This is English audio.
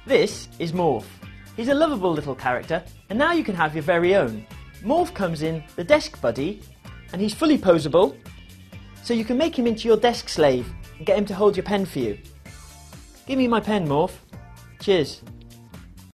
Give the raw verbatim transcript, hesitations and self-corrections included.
This is Morph. He's a lovable little character, and now you can have your very own. Morph comes in the desk buddy, and he's fully poseable, so you can make him into your desk slave and get him to hold your pen for you. Give me my pen, Morph. Cheers.